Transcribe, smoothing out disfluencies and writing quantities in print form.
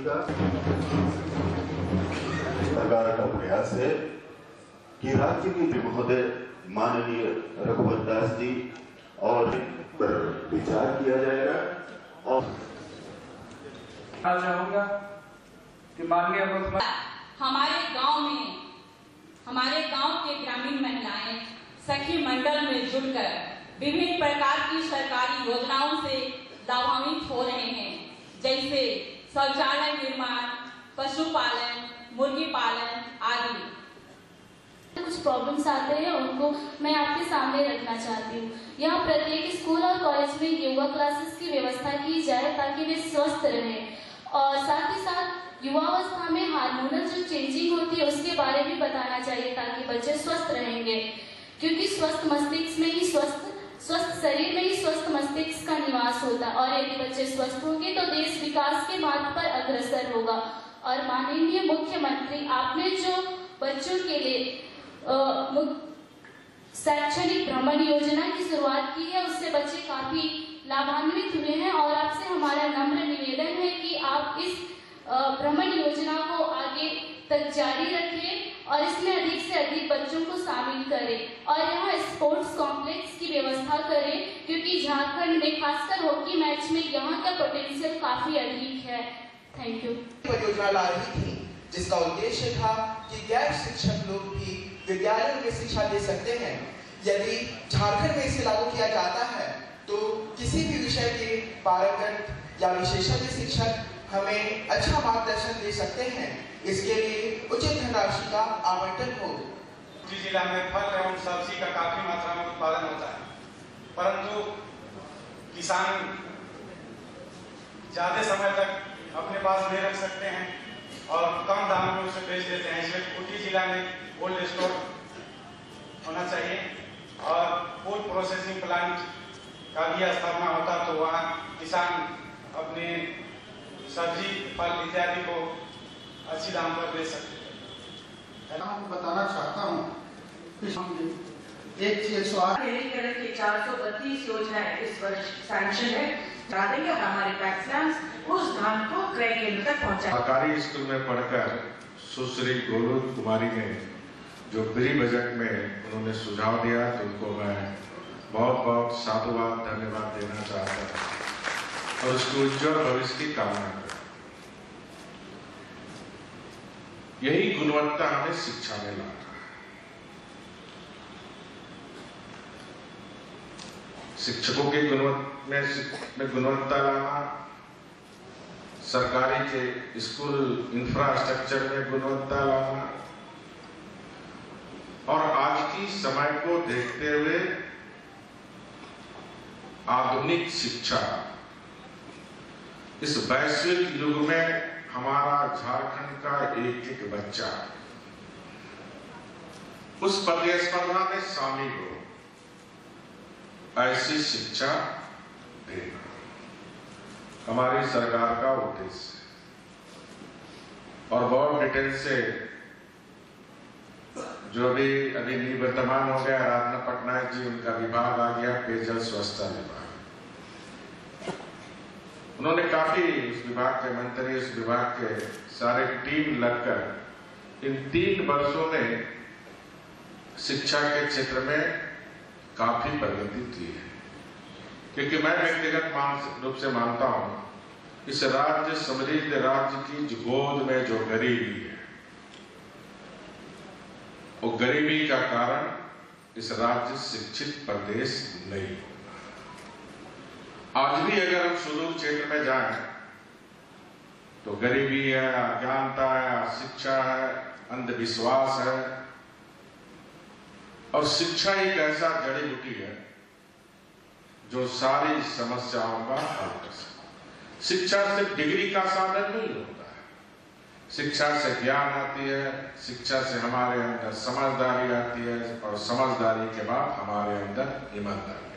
का सरकार का प्रयास है कि राज्य के महोदय माननीय रघुवर दास जी और पर विचार किया जाएगा। और चाहूंगा कि माननीय हमारे गांव के ग्रामीण महिलाएं सखी मंडल में जुड़कर विभिन्न प्रकार की सरकारी योजनाओं से लाभान्वित हो रहे हैं, जैसे शौचालय निर्माण, पशुपालन, मुर्गी पालन आदि। कुछ प्रॉब्लम्स आते हैं, उनको मैं आपके सामने रखना चाहती हूँ। यहाँ प्रत्येक स्कूल और कॉलेज में योगा क्लासेस की व्यवस्था की जाए ताकि वे स्वस्थ रहें, और साथ ही साथ युवावस्था में हार्मोनल जो चेंजिंग होती है उसके बारे में बताना चाहिए ताकि बच्चे स्वस्थ रहेंगे, क्योंकि स्वस्थ मस्तिष्क में ही स्वस्थ शरीर में ही स्वस्थ मस्तिष्क का निवास होता है, और यदि बच्चे स्वस्थ होंगे तो देश विकास के मार्ग पर अग्रसर होगा। और माननीय मुख्यमंत्री, आपने जो बच्चों के लिए शैक्षणिक भ्रमण योजना की शुरुआत की है, उससे बच्चे काफी लाभान्वित हुए हैं, और आपसे हमारा नम्र निवेदन है कि आप इस भ्रमण योजना को आगे तक जारी रखें और इसमें अधिक से अधिक बच्चों को शामिल करें, और यहाँ स्पोर्ट्स कॉम्प्लेक्स की व्यवस्था करें, क्योंकि झारखंड में खासकर हॉकी मैच में यहाँ का पोटेंशियल काफी अधिक है। Thank you. परियोजना ला रही थी जिसका उद्देश्य था कि गैर शिक्षक लोग भी विद्यालयों में शिक्षा दे सकते हैं। यदि झारखंड में इसे लागू किया जाता है तो किसी भी विषय के पारंगत या विशेषज्ञ शिक्षक हमें अच्छा मार्गदर्शन दे सकते हैं। इसके लिए उचित धनराशि का आवंटन हो। जिला में फल एवं सब्जी का काफी मात्रा में उत्पादन होता है, परंतु किसान ज्यादा समय तक अपने पास नहीं रख सकते हैं और कम दाम में उसे बेच देते हैं। इसलिए खूंटी जिला में कोल्ड स्टोर होना चाहिए और फूड प्रोसेसिंग प्लांट का भी स्थापना होता तो वहाँ किसान अपने सब्जी फल इत्यादि को अच्छी दाम पर बेच सकते हैं। मैं आपको बताना चाहता हूँ कि 108 की 432 योजनाएं इस वर्ष सैंक्शन है। देंगे और हमारे पैक्स उस धान को क्रय केंद्र तक पहुँचाएंगे। सरकारी स्कूल में पढ़कर सुश्री गोलू कुमारी ने जो प्री बजट में उन्होंने सुझाव दिया, तो उनको मैं बहुत बहुत साधुवाद धन्यवाद देना चाहता हूँ और उसके उज्जवल भविष्य की कामना करता हूँ। यही गुणवत्ता हमें शिक्षा में लाना है। शिक्षकों की गुणवत्ता लाना, सरकारी के स्कूल इंफ्रास्ट्रक्चर में गुणवत्ता लाना, और आज की समय को देखते हुए आधुनिक शिक्षा, इस वैश्विक युग में हमारा झारखंड का एक एक बच्चा उस प्रतिस्पर्धा में शामिल हो, ऐसी शिक्षा देना हमारी सरकार का उद्देश्य है। और बहुत डिटेल से जो भी अभी निवर्तमान हो गया, आराधना पटनायक जी, उनका विभाग आ गया पेयजल स्वच्छता विभाग। उन्होंने काफी उस विभाग के मंत्री, उस विभाग के सारे टीम लगकर इन 3 वर्षों में शिक्षा के क्षेत्र में काफी प्रगति की है। क्योंकि मैं व्यक्तिगत रूप से मानता हूं, इस राज्य समृद्ध राज्य की जो गोद में जो गरीबी है, वो गरीबी का कारण इस राज्य शिक्षित प्रदेश नहीं होगा। आज भी अगर हम सुदूर क्षेत्र में जाएं तो गरीबी है, अज्ञानता है, अशिक्षा है, अंधविश्वास है, और शिक्षा एक ऐसा जड़ी बूटी है जो सारी समस्याओं का हल कर सकता है। शिक्षा सिर्फ डिग्री का साधन नहीं होता है, शिक्षा से ज्ञान आती है, शिक्षा से हमारे अंदर समझदारी आती है, और समझदारी के बाद हमारे अंदर ईमानदारी।